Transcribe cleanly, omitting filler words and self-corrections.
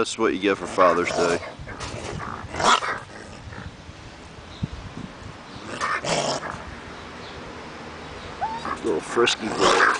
That's what you get for Father's Day. Little frisky boy.